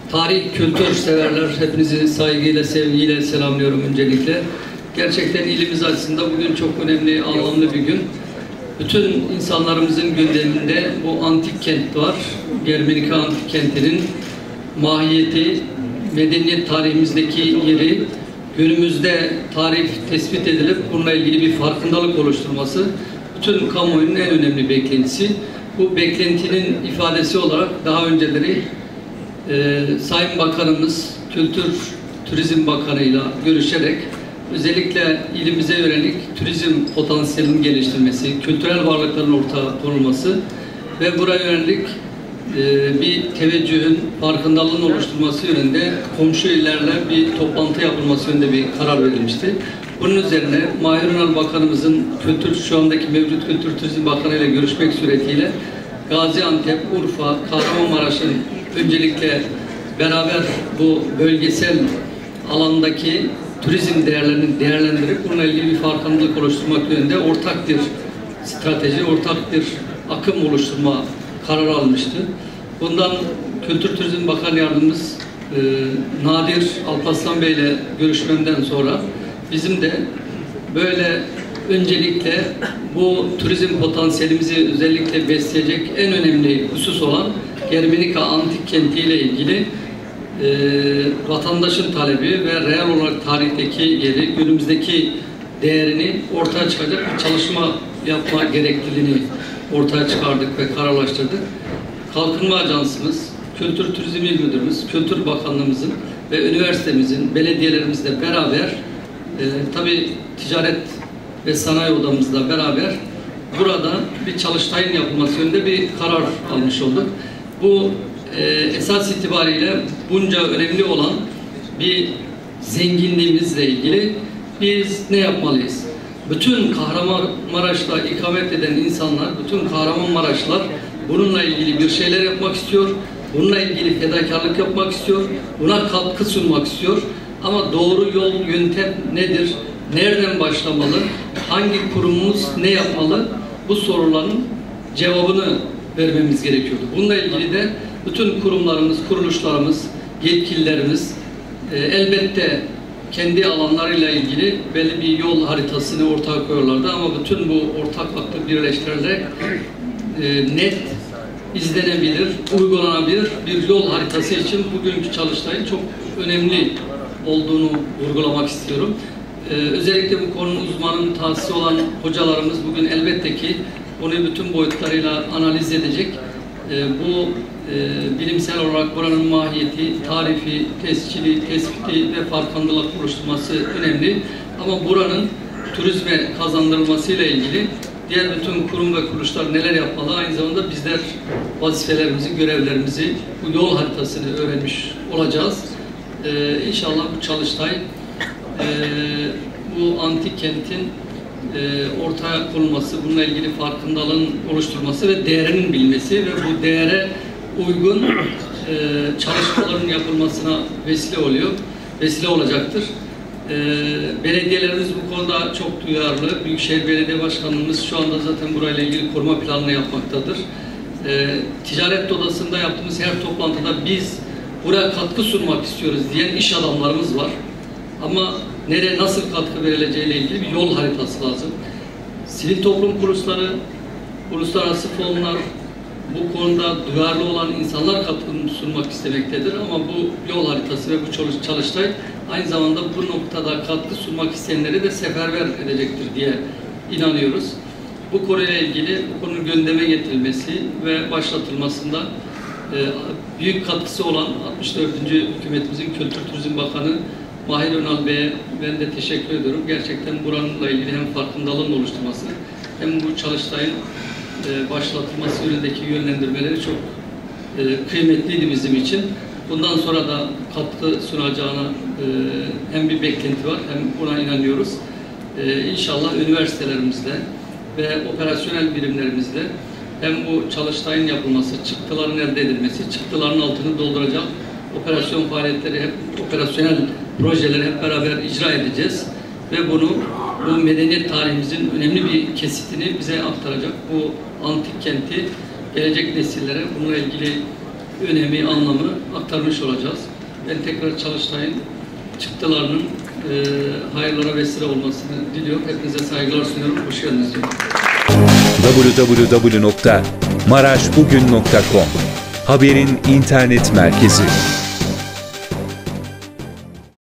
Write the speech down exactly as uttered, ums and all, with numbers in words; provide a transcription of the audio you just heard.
Tarih, kültür severler, hepinizi saygıyla, sevgiyle selamlıyorum öncelikle. Gerçekten ilimiz açısından bugün çok önemli, anlamlı bir gün. Bütün insanlarımızın gündeminde bu antik kent var. Germenika Antik Kenti'nin mahiyeti, medeniyet tarihimizdeki yeri, günümüzde tarih tespit edilip bununla ilgili bir farkındalık oluşturması bütün kamuoyunun en önemli beklentisi. Bu beklentinin ifadesi olarak daha önceleri e, Sayın Bakanımız, Kültür Turizm Bakanı'yla görüşerek özellikle ilimize yönelik turizm potansiyelinin geliştirmesi, kültürel varlıkların ortaya konulması ve buraya yönelik e, bir teveccühün, farkındalığın oluşturması yönünde komşu illerle bir toplantı yapılması yönünde bir karar verilmişti. Bunun üzerine Mahir Ünal Bakanımızın kültür, şu andaki mevcut Kültür Turizm Bakanı ile görüşmek suretiyle Gaziantep, Urfa, Kahramanmaraş'ın öncelikle beraber bu bölgesel alandaki turizm değerlerini değerlendirip bununla ilgili bir farkındalık oluşturmak yönünde ortak bir strateji, ortak bir akım oluşturma kararı almıştı. Bundan Kültür Turizm Bakan Yardımcımız e, Nadir Alparslan Bey ile görüşmemden sonra bizim de böyle öncelikle bu turizm potansiyelimizi özellikle besleyecek en önemli husus olan Germenika Antik Kenti ile ilgili e, vatandaşın talebi ve reel olarak tarihteki yeri, günümüzdeki değerini ortaya çıkacak bir çalışma yapma gerekliliğini ortaya çıkardık ve kararlaştırdık. Kalkınma Ajansımız, Kültür Turizm İl Müdürümüz, Kültür Bakanlığımızın ve üniversitemizin, belediyelerimizle beraber e, tabii ticaret ve sanayi odamızla beraber burada bir çalıştayın yapılması yönünde bir karar almış olduk. Bu e, esas itibariyle bunca önemli olan bir zenginliğimizle ilgili biz ne yapmalıyız? Bütün Kahramanmaraş'ta ikamet eden insanlar, bütün Kahramanmaraşlılar bununla ilgili bir şeyler yapmak istiyor, bununla ilgili fedakarlık yapmak istiyor, buna katkı sunmak istiyor. Ama doğru yol, yöntem nedir? Nereden başlamalı? Hangi kurumumuz ne yapmalı? Bu soruların cevabını vermemiz gerekiyordu. Bununla ilgili de bütün kurumlarımız, kuruluşlarımız, yetkililerimiz e, elbette kendi alanlarıyla ilgili belli bir yol haritasını ortaya koyuyorlardı ama bütün bu ortaklıkla birleştirilerek e, net, izlenebilir, uygulanabilir bir yol haritası için bugünkü çalıştayın çok önemli olduğunu vurgulamak istiyorum. Ee, özellikle bu konunun uzmanının tahsisi olan hocalarımız bugün elbette ki bunu bütün boyutlarıyla analiz edecek. Ee, bu e, bilimsel olarak buranın mahiyeti, tarifi, tescili, tespiti ve farkındalık oluşturması önemli. Ama buranın turizme kazandırılmasıyla ilgili diğer bütün kurum ve kuruluşlar neler yapmalı? Aynı zamanda bizler vazifelerimizi, görevlerimizi, bu yol haritasını öğrenmiş olacağız. Ee, inşallah bu çalıştay e, bu antik kentin e, ortaya konulması, bununla ilgili farkındalığın oluşturması ve değerinin bilmesi ve bu değere uygun e, çalışmaların yapılmasına vesile oluyor, vesile olacaktır. E, belediyelerimiz bu konuda çok duyarlı. Büyükşehir Belediye Başkanlığımız şu anda zaten burayla ilgili koruma planını yapmaktadır. E, Ticaret Odası'nda yaptığımız her toplantıda biz buraya katkı sunmak istiyoruz diyen iş adamlarımız var. Ama nereye nasıl katkı verileceğiyle ilgili bir yol haritası lazım. Sivil toplum kuruluşları, uluslararası fonlar, bu konuda duyarlı olan insanlar katkı sunmak istemektedir. Ama bu yol haritası ve bu çalıştay aynı zamanda bu noktada katkı sunmak isteyenleri de seferber edecektir diye inanıyoruz. Bu konuyla ilgili bu konunun gündeme getirilmesi ve başlatılmasında e, büyük katkısı olan altmış dördüncü hükümetimizin Kültür Turizm Bakanı Mahir Ünal Bey'e ben de teşekkür ediyorum. Gerçekten buranınla ilgili hem farkındalığın oluşturması hem bu çalıştayın e, başlatılması yönündeki yönlendirmeleri çok e, kıymetliydi bizim için. Bundan sonra da katkı sunacağına e, hem bir beklenti var hem buna inanıyoruz. E, İnşallah üniversitelerimizle ve operasyonel birimlerimizle hem bu çalıştayın yapılması, çıktıların elde edilmesi, çıktıların altını dolduracak operasyon faaliyetleri, hep operasyonel projeleri hep beraber icra edeceğiz ve bunu bu medeniyet tarihimizin önemli bir kesitini bize aktaracak bu antik kenti gelecek nesillere bununla ilgili önemi, anlamı aktarmış olacağız. Ben tekrar Çalıştay'ın çıktılarının e, hayırlara vesile olmasını diliyorum. Hepinize saygılar sunuyorum. Hoş geldiniz diyorum. double-u double-u double-u nokta maraş bugün nokta com Haberin internet merkezi.